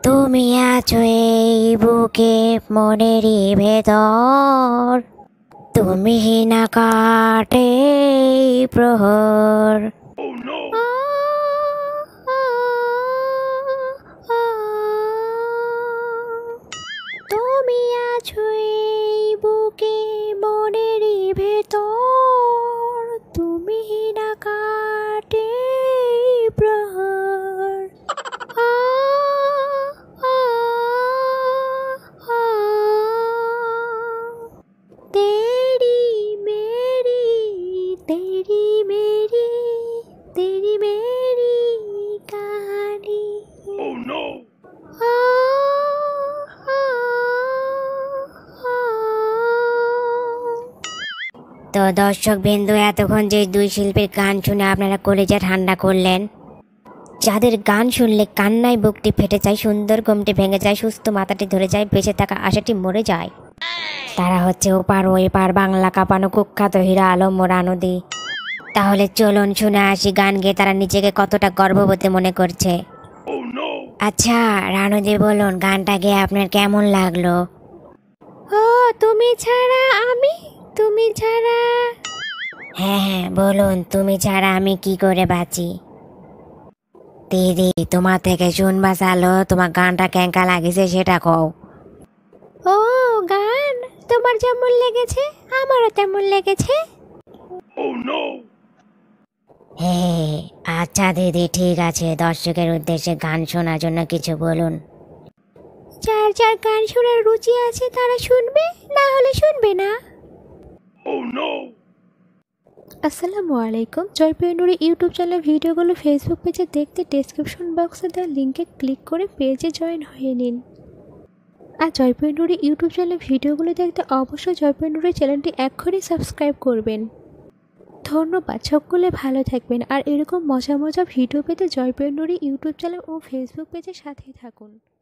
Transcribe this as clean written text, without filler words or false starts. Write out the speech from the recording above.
তুমি আছো এই বুকে মনেরই ভেতর, তুমি না কাটে এই প্রহর। আ, আ, আ, তুমি আছো এই বুকে মনেরই ভেতর, তুমি না কাটে এই প্রহর। আ, আ, আ, तेरी मेरी तेरी मेरी तेरी मेरी कहानी। Oh no! তো দর্শক বিন্দু, এতক্ষণ যে দুই শিল্পীর গান শুনে আপনারা কলেজা ঠান্ডা করলেন, যাদের গান শুনলে কান্নায় বুকটি ফেটে যায়, সুন্দর ঘুমটি ভেঙে যায়, সুস্থ মাথাটি ধরে যায়, বেঁচে থাকা আশাটি মরে যায়, তারা হচ্ছে ওপার ওই পার বাংলা কাঁপানো কুখ্যাত হীরা আলম ও রানুদি। তাহলে চলুন শুনে আসি গান গেয়ে তারা নিজেকে কতটা গর্ববতী মনে করছে। আচ্ছা রানুদি, বলুন গানটা গেয়ে আপনার কেমন লাগলো? ও তুমি ছাড়া আমি, তুমি ছাড়া। হ্যাঁ হ্যাঁ বলুন, তুমি ছাড়া আমি কি করে বাঁচি। দিদি তোমার থেকে শুনবা চালো, তোমার গানটা কেঙ্কা লাগিছে সেটা কও। ও গান তোমার যেমন লেগেছে আমারও তেমন লেগেছে। হ্যাঁ আচ্ছা দিদি ঠিক আছে, দর্শকের উদ্দেশ্যে গান শোনার জন্য কিছু বলুন। যার যার গান শোনার রুচি আছে তারা শুনবে, না হলে শুনবে না। আসসালামু আলাইকুম। জয়পুরের নুরি ইউটিউব চ্যানেলের ভিডিওগুলো ফেসবুক পেজে দেখতে ডেসক্রিপশন বক্সে দেওয়া লিঙ্কে ক্লিক করে পেজে জয়েন হয়ে নিন। আর জয়পুরের নুরি ইউটিউব চ্যানেলের ভিডিওগুলো দেখতে অবশ্যই জয়পুরের নুরি চ্যানেলটি এক্ষুনি সাবস্ক্রাইব করবেন। ধন্যবাদ, সকলে ভালো থাকবেন। আর এরকম মজা মজা ভিডিও পেতে জয়পুরের নুরি ইউটিউব চ্যানেল ও ফেসবুক পেজের সাথেই থাকুন।